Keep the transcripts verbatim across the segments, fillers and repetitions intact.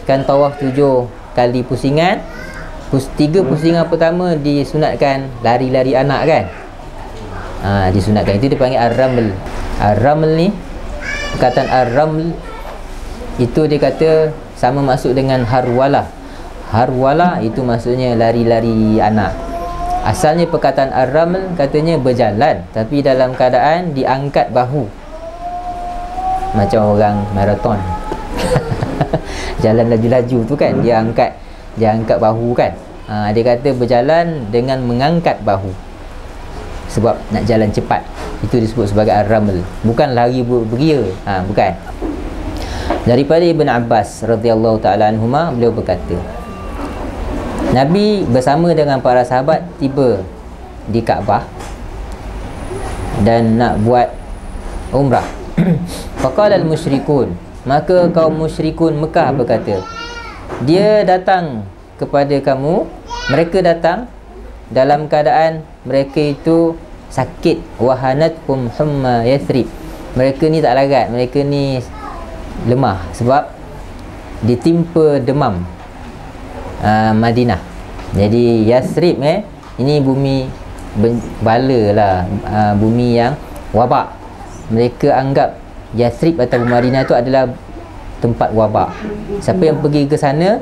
kan tawaf tujuh kali pusingan. Pus, tiga pusingan pertama disunatkan lari-lari anak kan. Ha, disunatkan. Itu dipanggil ar-raml. Ar-raml ni, perkataan ar-raml itu dia kata sama maksud dengan harwala. Harwala itu maksudnya lari-lari anak. Asalnya perkataan ar-raml katanya berjalan, tapi dalam keadaan diangkat bahu, macam orang maraton. Jalan laju-laju tu kan, dia angkat dia angkat bahu kan. Ha, dia kata berjalan dengan mengangkat bahu sebab nak jalan cepat. Itu disebut sebagai ar-raml, bukan lari beria. Ha, bukan. Daripada Ibn Abbas radhiyallahu ta'ala anhuma, beliau berkata, Nabi bersama dengan para sahabat tiba di Kaabah dan nak buat umrah. Faqala al-musyrikun, maka kaum musyrikun Mekah berkata, dia datang kepada kamu, mereka datang dalam keadaan mereka itu sakit. Wahanathum humma Yathrib, mereka ni tak larat, mereka ni lemah sebab ditimpa demam Uh, Madinah. Jadi Yathrib eh ini bumi bala lah, uh, bumi yang wabak. Mereka anggap Yathrib atau Madinah itu adalah tempat wabak. Siapa yang pergi ke sana,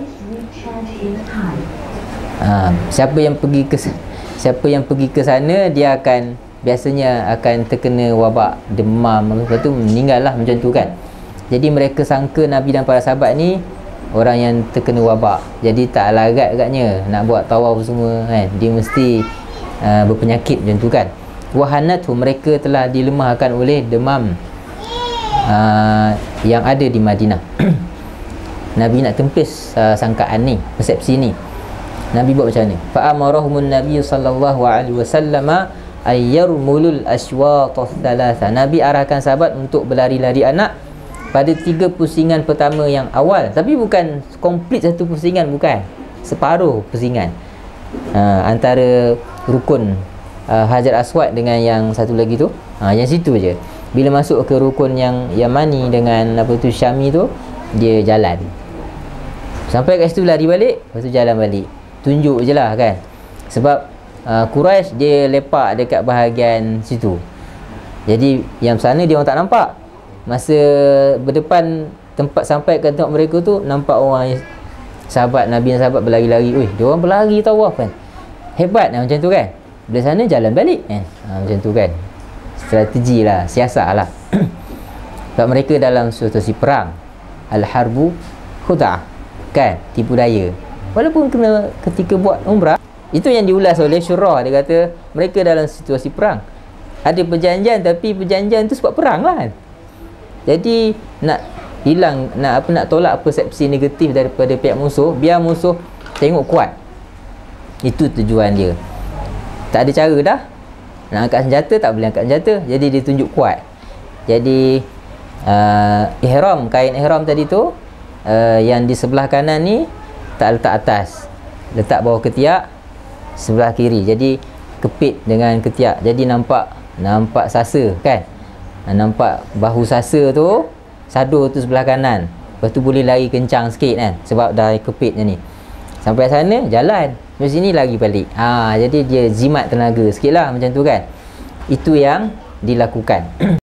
uh, siapa yang pergi ke siapa yang pergi ke sana dia akan biasanya akan terkena wabak, demam, lepas tu meninggal lah, macam tu kan. Jadi mereka sangka Nabi dan para sahabat ni orang yang terkena wabak, jadi tak larat agaknya nak buat tawaf semua kan. Dia mesti uh, berpenyakit macam tu kan. Wahanatu, mereka telah dilemahkan oleh demam uh, yang ada di Madinah. Nabi nak tempis uh, sangkaan ni, persepsi ni. Nabi buat macam ni. Fa amarahumun Nabi sallallahu alaihi wasallam ayyarmulul aswat thalatha. Nabi arahkan sahabat untuk berlari-lari anak pada tiga pusingan pertama yang awal, tapi bukan komplit satu pusingan, bukan, separuh pusingan. Ha, antara rukun uh, Hajar Aswad dengan yang satu lagi tu, ha, yang situ je. Bila masuk ke rukun yang Yamani dengan apa tu Syami tu, dia jalan sampai kat situ, lari balik, lepas tu jalan balik. Tunjuk je lah kan. Sebab uh, Quraisy dia lepak dekat bahagian situ, jadi yang sana dia orang tak nampak. Masa berdepan tempat sampai ke tempat mereka tu, nampak orang sahabat Nabi dan sahabat berlari-lari. Ui, dia orang berlari tawaf kan, hebat lah, macam tu kan. Bila sana jalan balik kan. Ha, macam tu kan. Strategi lah, siasat lah. Sebab mereka dalam situasi perang, al-harbu khuda'ah kan, tipu daya. Walaupun kena ketika buat umrah, itu yang diulas oleh Syurah. Dia kata mereka dalam situasi perang, ada perjanjian, tapi perjanjian tu sebab perang lah kan. Jadi nak hilang, nak apa, nak tolak persepsi negatif daripada pihak musuh, biar musuh tengok kuat. Itu tujuan dia. Tak ada cara dah. Nak angkat senjata tak boleh angkat senjata, jadi dia tunjuk kuat. Jadi uh, ihram, kain ihram tadi tu, uh, yang di sebelah kanan ni tak letak atas, letak bawah ketiak sebelah kiri. Jadi kepit dengan ketiak, jadi nampak nampak sasa kan. Nampak bahu sasa tu, sadur tu sebelah kanan. Lepas tu boleh lari kencang sikit kan, sebab dah kepitnya ni. Sampai sana jalan, dari sini lagi balik. ha, Jadi dia jimat tenaga sikit lah, macam tu kan. Itu yang dilakukan.